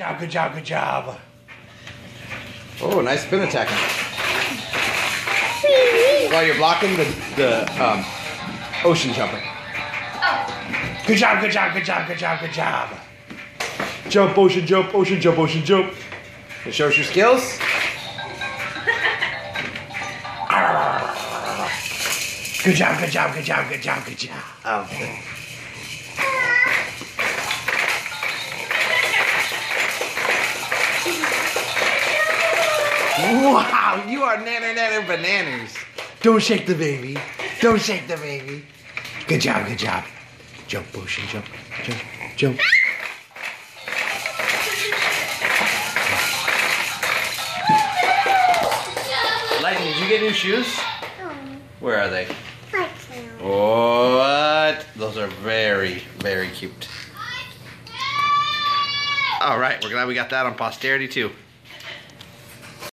job, good job, good job. Oh, nice spin attack. While you're blocking the ocean jumper. Good job, good job, good job, good job, good job. Jump, ocean jump, ocean jump, ocean jump. It shows your skills. Good job, good job, good job, good job, good job. Okay. Wow, you are nanner bananas. Don't shake the baby. Don't shake the baby. Good job, good job. Jump, ocean, jump, jump, jump. Lightning, did you get new shoes? Where are they? Right now. What? Those are very, very cute. All right, we're glad we got that on posterity too.